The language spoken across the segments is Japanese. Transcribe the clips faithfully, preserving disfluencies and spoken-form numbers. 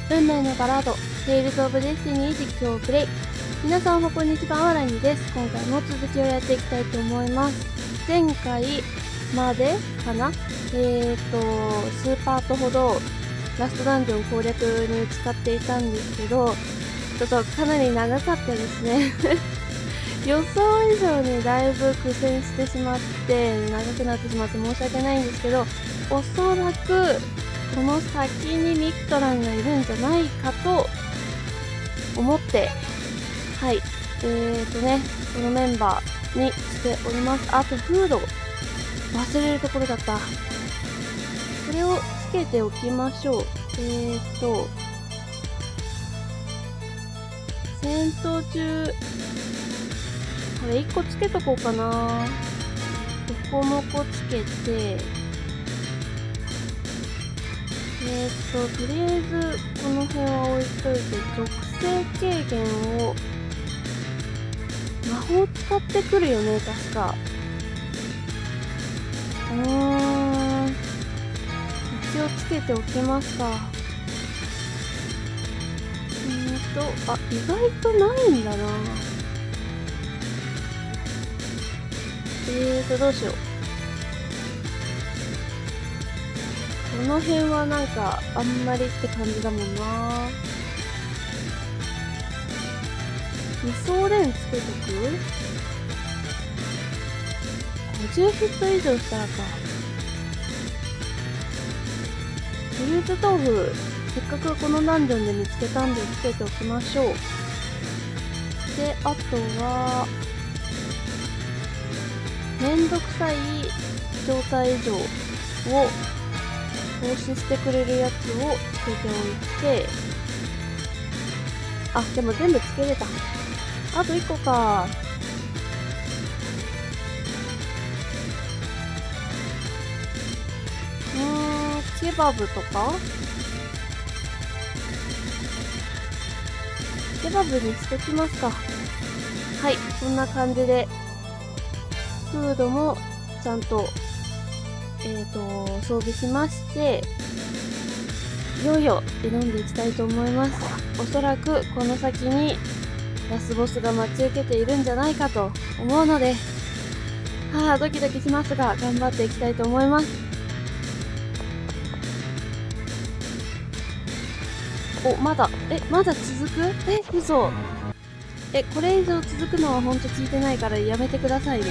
運命のバラード、テイルズ・オブ・デスティニー実況プレイ。皆さんおはこんにちは、わらにです。今回も続きをやっていきたいと思います。前回までかなえーと、数パートほどラストダンジョン攻略に使っていたんですけど、ちょっとかなり長かったですね。予想以上にだいぶ苦戦してしまって、長くなってしまって申し訳ないんですけど、おそらくこの先にミクトランがいるんじゃないかと思って、はい、えーとね、このメンバーにしております。あと、フード。忘れるところだった。これをつけておきましょう。えーと、戦闘中、これいっこつけとこうかな。ここもこつけて、えーと、とりあえずこの辺は置いといて、属性軽減を、魔法使ってくるよね、確か。うーん。一応つけておきますか。うーんと、あ、意外とないんだな。えーと、どうしよう。この辺はなんか、あんまりって感じだもんな。二層連つけとく ?ごじゅう ヒット以上したらか。フルーツ豆腐、せっかくこのダンジョンで見つけたんでつけておきましょう。で、あとは、めんどくさい状態異常を防止してくれるやつをつけておいて、あ、でも全部つけれた。あといっこか。うーん、ケバブとかケバブにしときますか。はい、こんな感じで、フードもちゃんと、えっと、装備しまして、いよいよ挑んでいきたいと思います。おそらくこの先にラスボスが待ち受けているんじゃないかと思うので、はあ、ドキドキしますが、頑張っていきたいと思います。お、まだ、え、まだ続く？え、嘘。え、これ以上続くのはほんと聞いてないからやめてくださいね。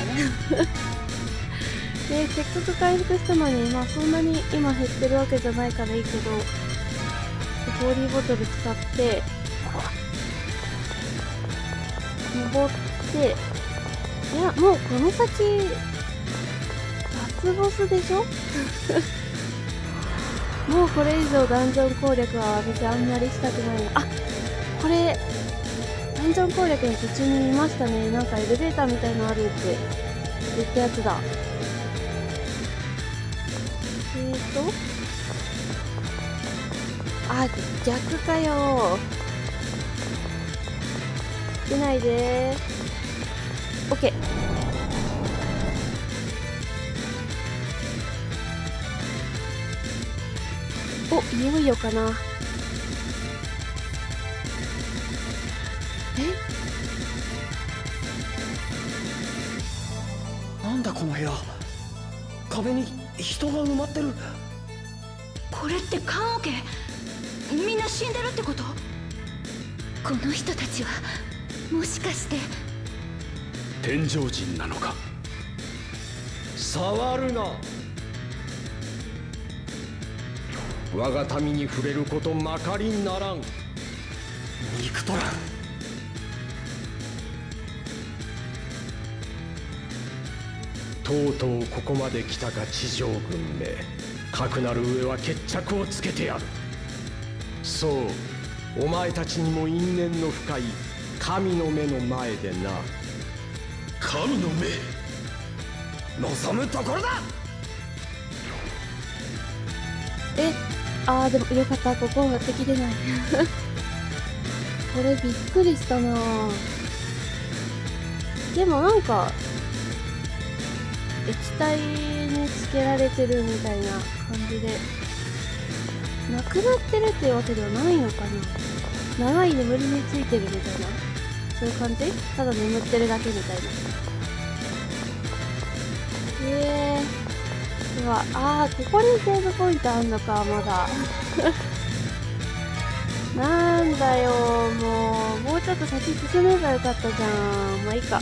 で、せっかく回復したのに、まあそんなに今減ってるわけじゃないからいいけど、ホーリーボトル使って、登って、いや、もうこの先、ラスボスでしょ？もうこれ以上ダンジョン攻略は私あんまりしたくないな。あ、これ、ダンジョン攻略の途中に見ましたね。なんかエレベーターみたいのあるって言ったやつだ。えーと、あ、逆かよ。出ないでー。オッケー。お、いよいよかな。 え？なんだこの部屋。壁に人が埋まってる。 これって棺桶。みんな死んでるってこと？この人たちはもしかして天上人なのか？ 触るな。我が民に触れることまかりにならん。ミクトラン。とうとうここまで来たか、地上軍め。かくなる上は決着をつけてやる。そう、お前たちにも因縁の深い神の目の前でな。 神の目、 望むところだ。 え、あーでもよかった、ここは敵出ない。これびっくりしたなぁ。でもなんか、液体につけられてるみたいな感じで、 なくなってるっていうわけではないのかな。長い眠りについてるみたいな、そういう感じ。ただ眠ってるだけみたいな。えー、では、あー、ここにセーブポイントあんのか、まだ。なんだよ、もう、もうちょっと先進めばよかったじゃん。まあいいか。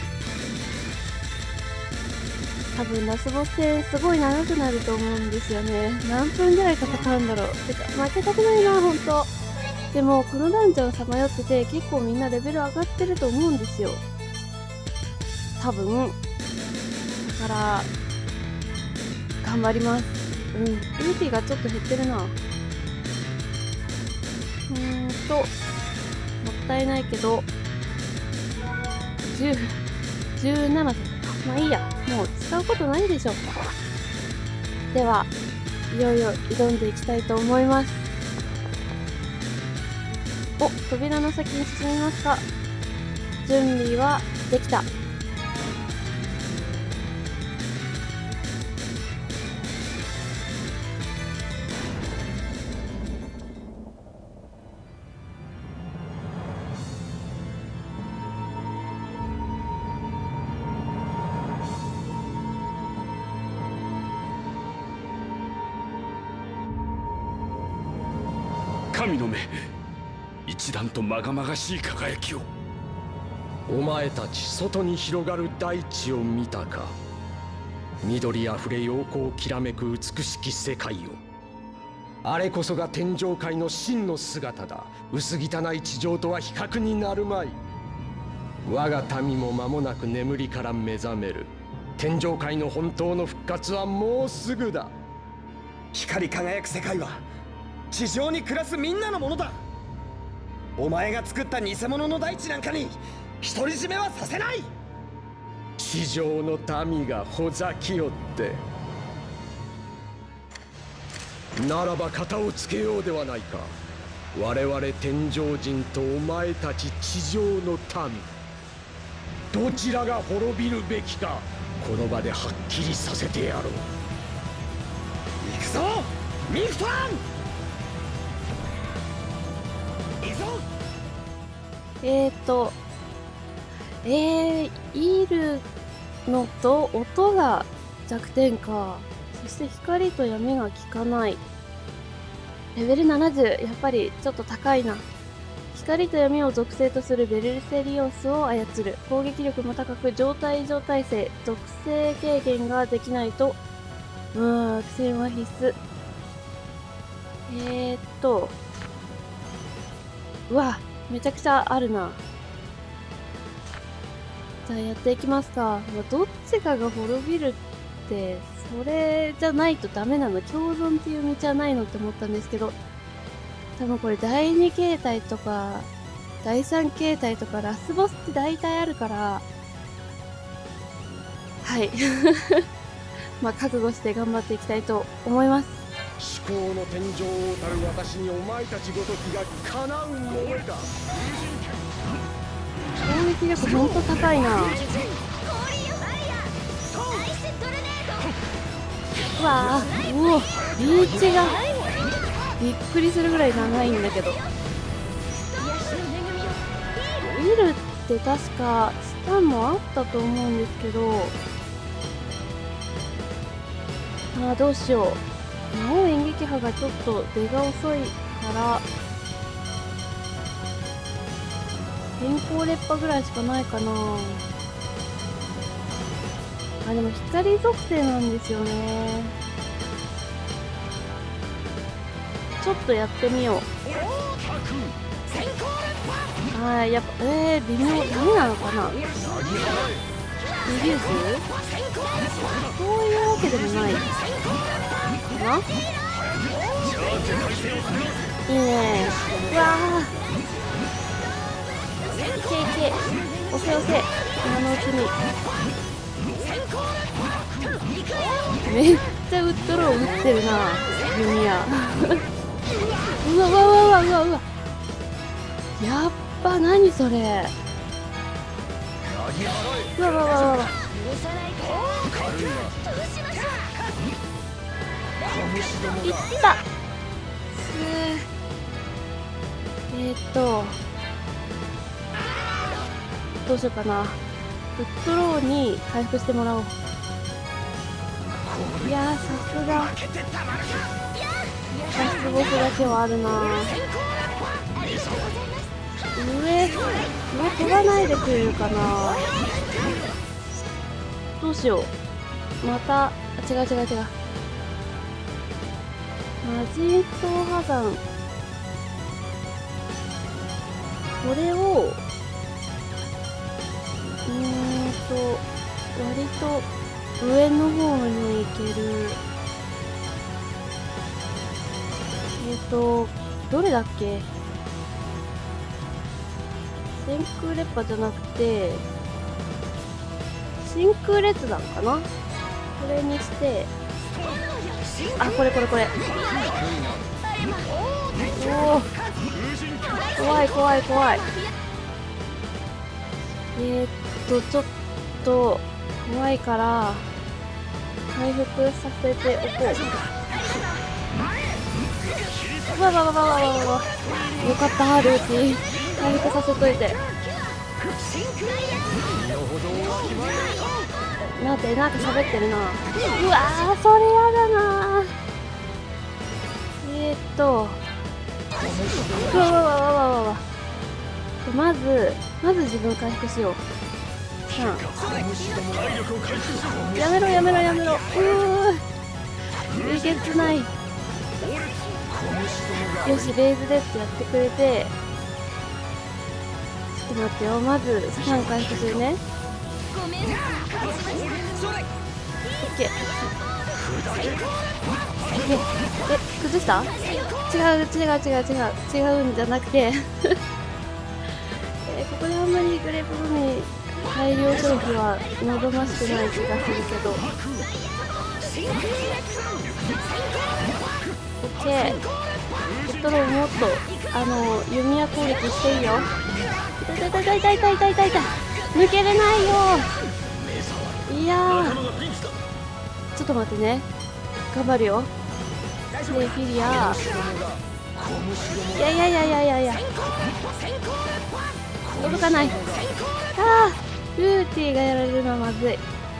多分ラスボス戦すごい長くなると思うんですよね。何分ぐらい戦うんだろう。てか、負けたくないな、ほんと。でも、このダンジョンさまよってて、結構みんなレベル上がってると思うんですよ。多分。だから、頑張ります。うん。エルピーがちょっと減ってるな。うーんと、もったいないけど、じゅう、じゅうななせん。まあいいや。もう使うことないでしょうか。では、いよいよ挑んでいきたいと思います。お、扉の先に進みますか。準備はできた。 神の目、一段とまがまがしい輝きを。 お前たち外に広がる大地を見たか。緑あふれ陽光きらめく美しき世界を。あれこそが天上界の真の姿だ。薄汚い地上とは比較になるまい。我が民も間もなく眠りから目覚める。天上界の本当の復活はもうすぐだ。 光り輝く世界は地上に暮らすみんなのものだ。お前が作った偽物の大地なんかに独り占めはさせない。 地上の民がほざきよって。ならば片をつけようではないか。我々天上人とお前たち地上の民、どちらが滅びるべきか、この場ではっきりさせてやろう。 行くぞミクトラン。行くぞ。 えーと、えー、いるのと音が弱点か。そして光と闇が効かない。レベルななじゅう、やっぱりちょっと高いな。光と闇を属性とするベルセリオスを操る。攻撃力も高く、状態異常耐性、属性軽減ができないと、うーん、苦戦は必須。えーっと、うわ、めちゃくちゃあるな。じゃあやっていきますか。まあ、どっちかが滅びるって、それじゃないとダメなの。共存っていう道はないのって思ったんですけど、多分これだいに形態とか、だいさん形態とか、ラスボスって大体あるから、はい。まあ、覚悟して頑張っていきたいと思います。 至高の天井をたる私にお前たちごときが叶うのみだ。 攻撃力ほんと高いな。うわぁ、うお、リーチがびっくりするぐらい長いんだけど。ウィルって確かスタンもあったと思うんですけど、ああ、どうしよう。魔王演劇派がちょっと出が遅いから変更烈波ぐらいしかないかな。あ、でも光属性なんですよね。ちょっとやってみよう。はい、やっぱえー、微妙。ダメなのかな。リデュースそういうわけでもないかな。いいね。うわー、いけいけ、押せ押せ、今のうちに。めっちゃウッドロー打ってるな、ジュニア。うわうわうわうわうわうわ、やっぱ何それ。うわうわうわうわ、いった。 えー、っとどうしようかな。フットローに回復してもらおう。いやー、さすがラスボスだけはあるな。上上飛ばないでくれるかな。どうしよう。また、あ、違う違う違う。魔人層破山、これをうーんと割と上の方に行ける。えっとどれだっけ。天空烈波じゃなくて真空列弾かな。これにして、あ、これこれこれ。おお、怖い怖い怖い。えー、っとちょっと怖いから回復させておこう。わわわわわわわ。よかった、ルーティン回復させといて。待って、なんか喋ってるな。うわー、それやだな。えー、っとうわわわわわわわ。まずまず自分回復しよう。さん、やめろやめろやめろ。うー、えげつない。よし、レイズデッツやってくれて、ちょっと待ってよ。まずさん回復するね。オッケー。え、崩した？違う違う違う違う違うんじゃなくてえー、ここであんまりグレープグミ大量消費は望ましくない気がするけど。オッケー。フットローもっとあの弓矢攻撃していいよ。痛い痛い痛い痛い痛い痛い痛い痛い。抜けれないよ。いやー、ちょっと待ってね、頑張るよ。でフィリア、いやいやいやいやいやいや、届かない。あー、ルーティーがやられるのはまずい。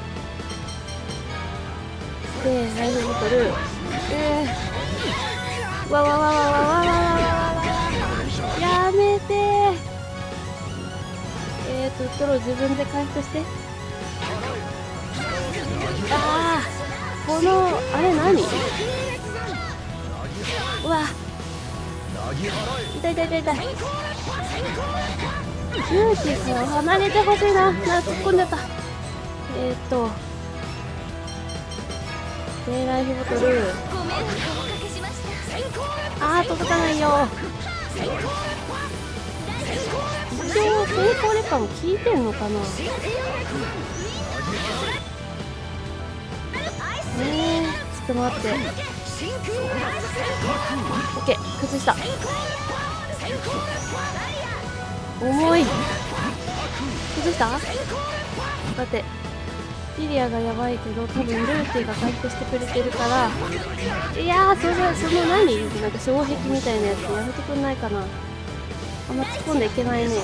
でライフボトル、えー、わわわわわわわわわわわ、やめてー。えーと、ウッドロー自分で回復して。あー、このあれ何、うわ、痛い痛い痛い痛い。ルーティーから離れてほしいな。な、突っ込んじゃった。えーっとでライフボトル、あー、届かないよ。一応成功烈波も効いてんのかな。えー、ちょっと待って。オッケー、崩した。重い。崩した？だってフィリアがやばいけど、多分ルーティが回復してくれてるから。いやー、それその何、なんか障壁みたいなやつやめてくんないかな。あんま突っ込んでいけないね。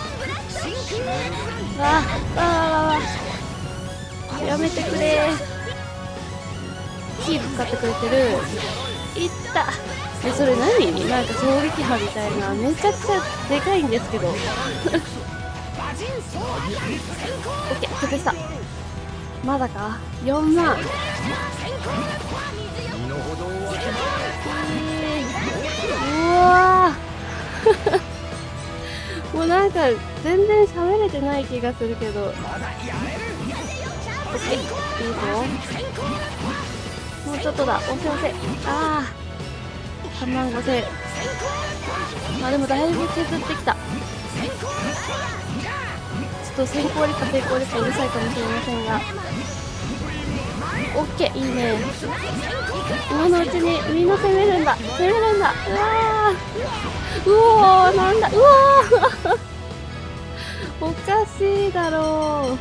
わーわーわーわー、やめてくれー。キープ使ってくれてる。いった。え、それ何、なんか衝撃波みたいな、めちゃくちゃでかいんですけどオッケー、崩した。まだか。よんまん。えー、うわーもうなんか全然喋れてない気がするけど。オッケー、いいぞ。もうちょっとだ、押せ押せ。ああ、さんまんごせん。まあでもだいぶ削ってきた。ちょっと先行烈波成功烈波うるさいかもしれませんが、オッケー、いいね。今のうちにみんな攻めるんだ、攻めるんだ。うわー、うおー、なんだ、うおーおかしいだろ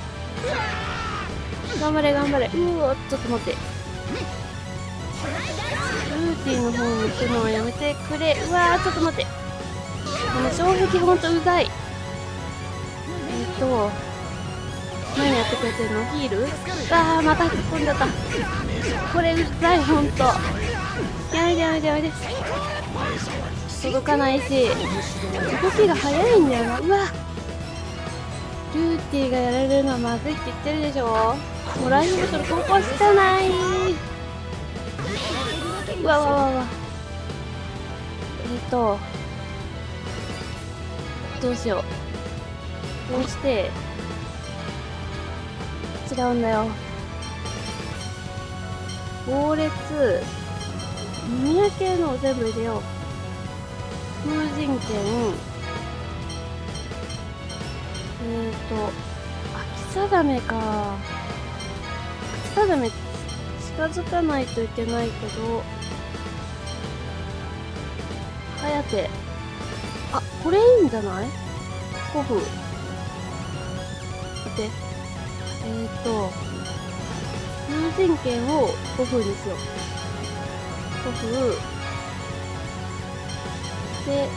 う。頑張れ頑張れ。うおー、ちょっと待って、ルーティンの方に行くのはやめてくれ。うわー、ちょっと待って。 この障壁ほんとうざい。えっと何やってくれてんの？ヒール？あーまた突っ込んじゃった。これうざいほんと。やめてやめてやめて。届かないし動きが速いんだよな。うわルーティがやられるのはまずいって言ってるでしょ。もうライフボトルここしかない。うわわわわ。えっとどうしよう。こうして違うんだよ。猛烈耳焼けのを全部入れよう。風神剣、えーと秋定めか。秋定め近づかないといけないけど、はやて、あ、これいいんじゃない？古風。待って、えーと風神剣を古風にしよう。古風で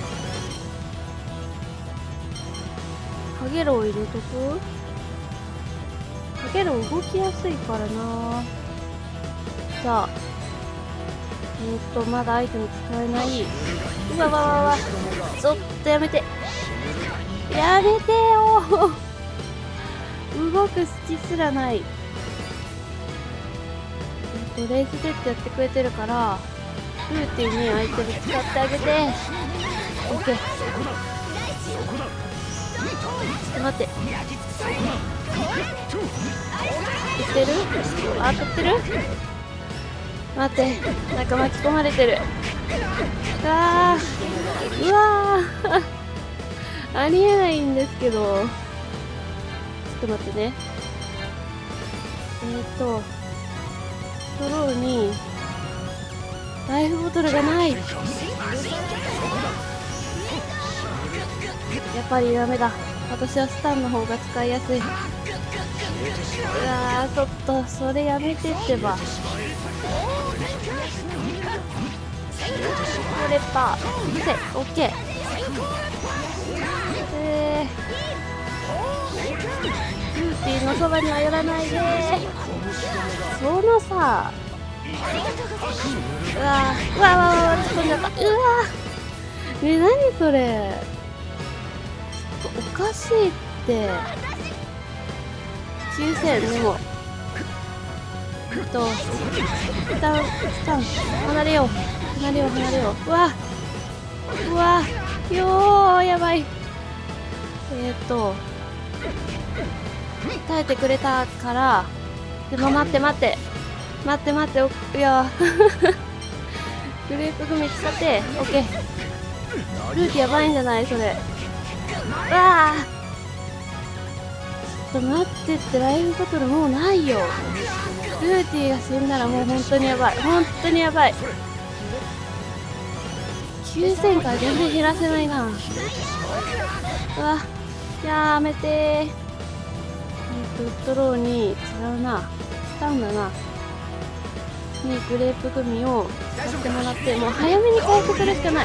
かげろう入れとく。かげろう動きやすいからな。じゃあえっとまだアイテム使えない。うわわわわ、ちょっとやめてやめてよ動く隙すらない。えっとレイズデッドやってくれてるからルーティンにアイテム使ってあげて。オッケー。ちょっと待って、食ってる？あ、食ってる？待って、なんか巻き込まれてる。あー、うわーありえないんですけど、ちょっと待ってね。えっとストローにライフボトルがない。やっぱりダメだ。私はスタンの方が使いやすい。うわー、ちょっとそれやめてってば。これパー見せ、オッケー。えー、ルーティンのそばには寄らないで。そのさ、うわー、うわーわーわー、突っ込んじゃった。うわー、ね、何それ、ちょっとおかしいって。きゅうせんでもえっとスタンスタン離れよう離れよう離れよう。うわうわよー、やばい。えっと耐えてくれたから。でも待って待って待って待って、おいやグレープグミ使って。オッケー。ルーティやばいんじゃないそれ。うわー、ちょっと待ってって、ライフボトルもうないよ。ルーティが死んだらもう本当にやばい、本当にやばい。きゅうせんから全然減らせないな。うわ、やめてー。えっとウッドローに違うな、スタンだなにグレープグミを使ってもらって、もう早めに回復するしかない。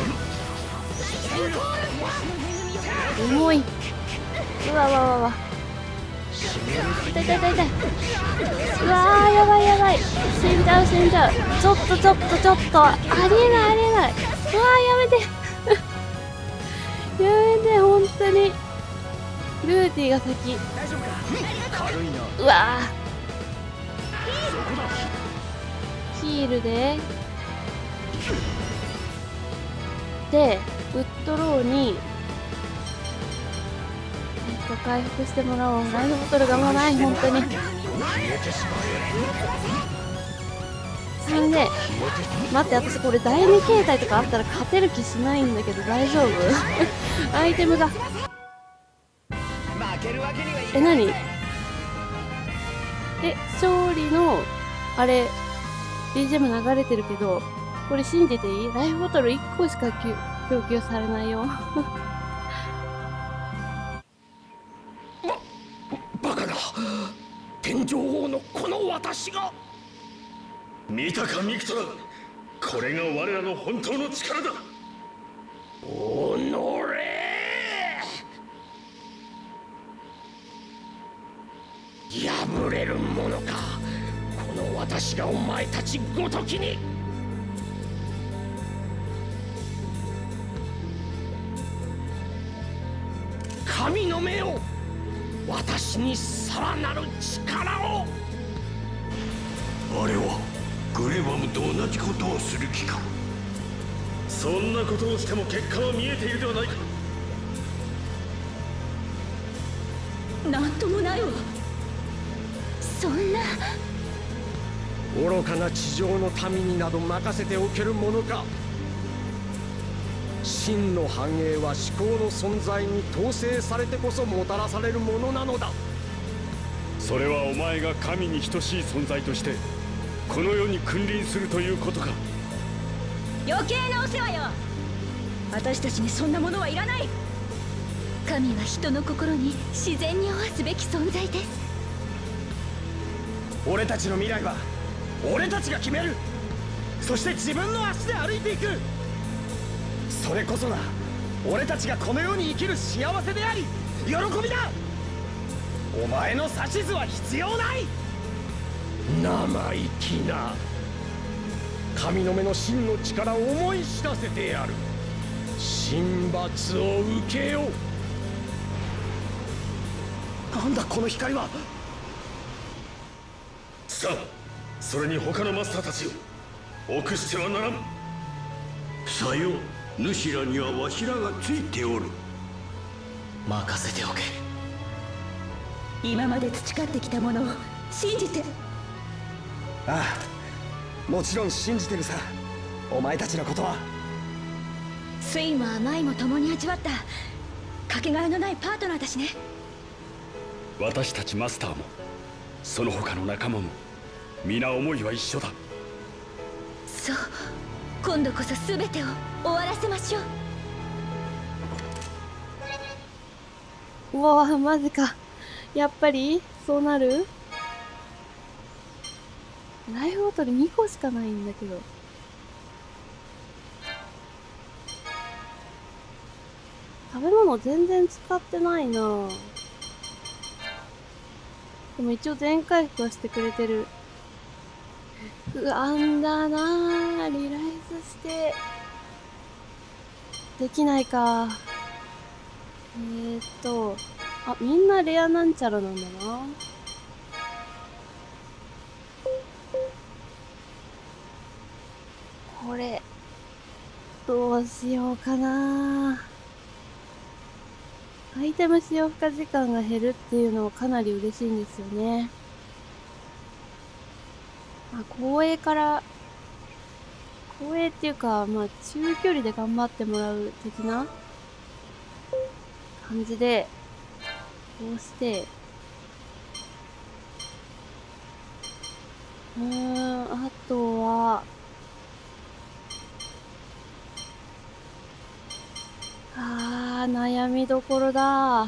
重い。うわわわわ、痛い痛い痛い痛い。うわー、やばいやばい、死んじゃう死んじゃう。ちょっとちょっとちょっとありえないありえない。うわー、やめてやめて、本当にルーティが先。うわー、ヒールででウッドローに回復してもらおう。ライフボトルがもうない、本当に。それで待って、私これだいに形態とかあったら勝てる気しないんだけど大丈夫アイテムがえ、何え、勝利のあれ ビージーエム 流れてるけど、これ信じていい？ライフボトルいっこしか供給されないよ天井王のこの私が。 見たかミクトラ、これが我らの本当の力だ。 おのれ眠れるものか、この私がお前たちごときに。神の目を、私にさらなる力を。 あれはグレバムと同じことをする気か。 そんなことをしても結果は見えているではないか。 なんともないわ。そんな愚かな地上の民になど任せておけるものか。真の繁栄は思考の存在に統制されてこそもたらされるものなのだ。 それはお前が神に等しい存在としてこの世に君臨するということか。 余計なお世話よ。私たちにそんなものはいらない。神は人の心に自然に合わすべき存在です。 俺たちの未来は俺たちが決める。そして自分の足で歩いていく。それこそが俺たちがこの世に生きる幸せであり喜びだ。お前の指図は必要ない。 生意気な。神の目の真の力を思い知らせてやる。神罰を受けよう。 なんだこの光は。 さあ、それに他のマスターたちよ、臆してはならん。 さよ、主らにはわしらがついておる。 任せておけ。 今まで培ってきたものを信じて。 ああ、もちろん信じてるさ。お前たちのことは。 酸いも甘いも共に味わったかけがえのないパートナーだしね。 私たちマスターもその他の仲間も皆思いは一緒だ。 そう、今度こそ全てを終わらせましょう。 うわぁ、マジか。やっぱりそうなる？ライフボトルにこしかないんだけど。食べ物全然使ってないなぁ。でも一応全回復はしてくれてる。不安だなぁ。リライズして。できないか。えーっと。あ、みんなレアなんちゃらなんだな。これ、どうしようかな。アイテム使用負荷時間が減るっていうのはかなり嬉しいんですよね。あ、後衛から、後衛っていうか、まあ中距離で頑張ってもらう的な感じで、こうして、うーん、あとは、あー、悩みどころだ。ま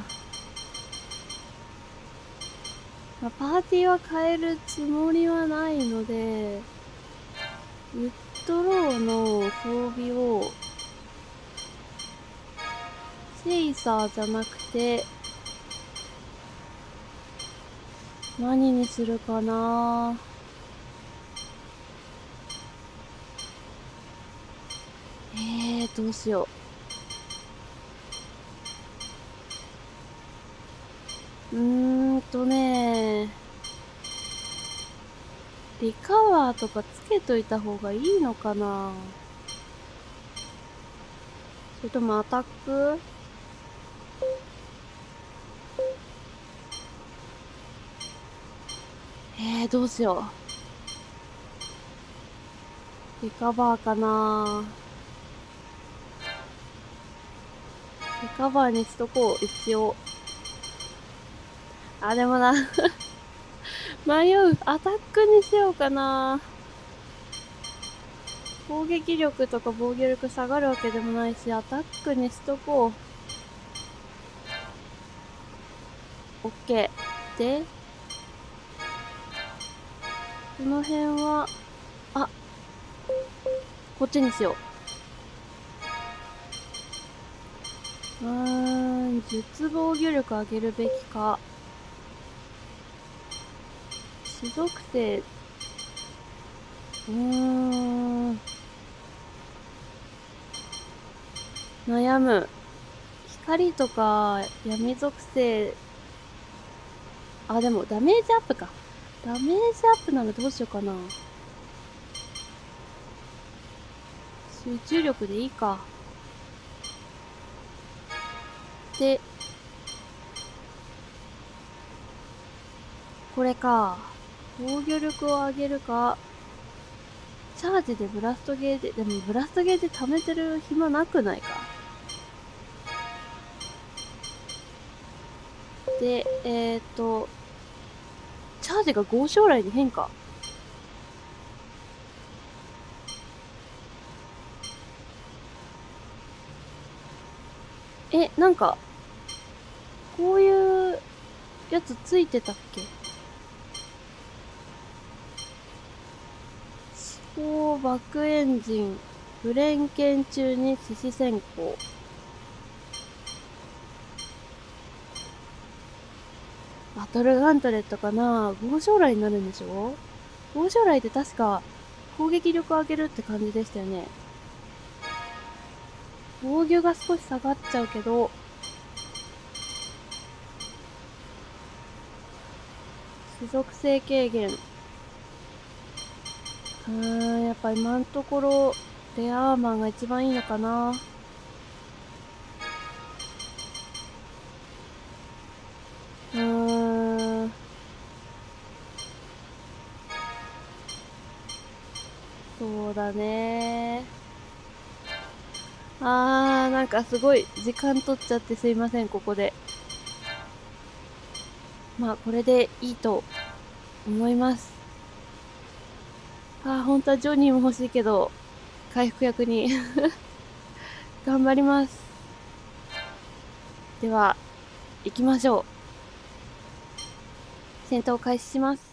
あ、パーティーは変えるつもりはないので、ウッドローの装備を、チェイサーじゃなくて、何にするかな。えー、どうしよう。うーんとねリカバーとかつけといた方がいいのかな。それともアタック？えー、どうしよう。リカバーかな。リカバーにしとこう、一応。あ、でもな。迷う。アタックにしようかな。攻撃力とか防御力下がるわけでもないし、アタックにしとこう。オッケー。で、この辺は、あ、こっちにしよう。うーん、術防御力上げるべきか。 種属性、うーん。悩む。光とか闇属性、あ、でもダメージアップか。ダメージアップならどうしようかな。集中力でいいか。で、これか。防御力を上げるか。チャージでブラストゲージ、でもブラストゲージ貯めてる暇なくないか。で、えっと、チャージが豪将来に変化。え、なんか、こういうやつついてたっけ？思考バックエンジン、ブレンケン中に獅子先行。バトルガントレットかな？豪将来になるんでしょ？豪将来って確か攻撃力上げるって感じでしたよね。防御が少し下がっちゃうけど、種属性軽減。うーん、やっぱ今のところレアアーマーが一番いいのかな。うーん。そうだね。あー、なんかすごい時間取っちゃってすいません、ここで。まあ、これでいいと思います。あー、本当はジョニーも欲しいけど、回復役に頑張ります。では、行きましょう。戦闘開始します。